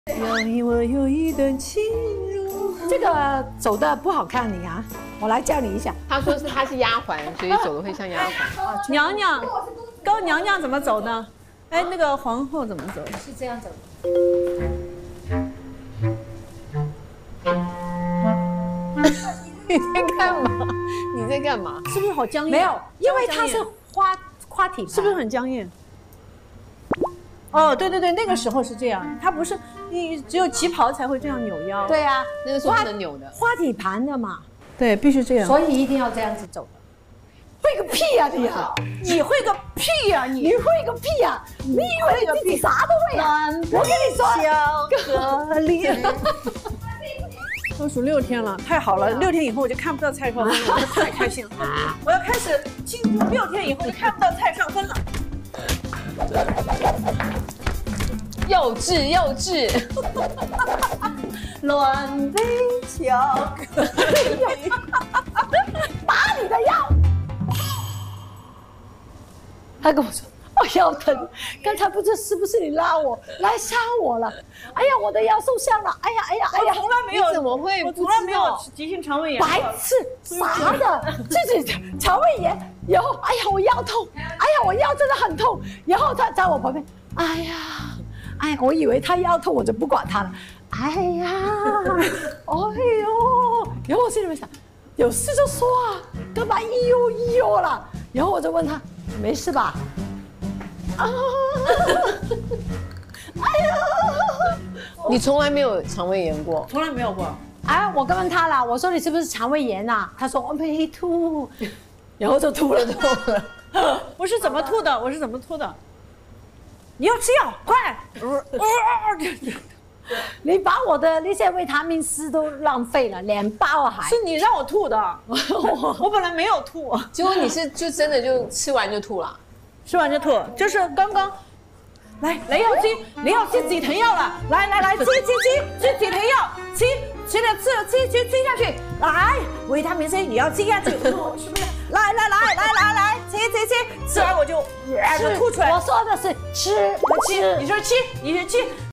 我有一段情如这个走的不好看，你啊，我来教你一下。 他说他是丫鬟，所以走的会像丫鬟。 娘娘，高娘娘怎么走呢？哎，那个皇后怎么走？ 是这样走的。 你在干嘛？你在干嘛？ 是不是好僵硬？ 没有，因为它是花体盘， 是不是很僵硬？哦，对对对，那个时候是这样，它不是你只有旗袍才会这样扭腰。 对啊， 那个时候不能扭的。 花体盘的嘛， 对，必须这样。 所以一定要这样子走的。会个屁呀你啊！ 你会个屁呀你！ 你会个屁呀！你以为你自己啥都会啊？我跟你说， 小河里。倒数6天了，太好了！6天以后我就看不到蔡少芬了，我太开心了！我要开始庆祝6天以后就看不到蔡少芬了。 幼稚幼稚， 乱飞巧克力， 打你的腰。他跟我说：“我腰疼，刚才不知是不是你拉我来杀我了？哎呀，我的腰受伤了！哎呀，哎呀，哎呀！ 从来没有， 你怎么会？ 我从来没有急性肠胃炎。 白痴，啥的，自己肠胃炎，然后哎呀，我腰痛，哎呀，我腰真的很痛。然后他在我旁边，哎呀，哎呀，我以为他腰痛，我就不管他了。哎呀，哎呦，然后我心里面想，有事就说啊，干嘛一呦了？然后我就问他。”没事吧？啊！哎呀！ 你从来没有肠胃炎过？ 从来没有过。 哎，我问他了，我说你是不是肠胃炎啊？他说我没吐，然后就吐了。 我是怎么吐的？我是怎么吐的？你要吃药，快！ 你把我的那些维他命 C 都浪费了，连包还。 是你让我吐的，我本来没有吐， 结果你是就真的就吃完就吐了， 吃完就吐，就是刚刚，来雷药鸡，雷药鸡止疼药了，来吃止疼药，吃点吃下去，来维他命 C 你要吃下去，是不是？来，吃完我就吐出来。 我说的是吃， 你说吃，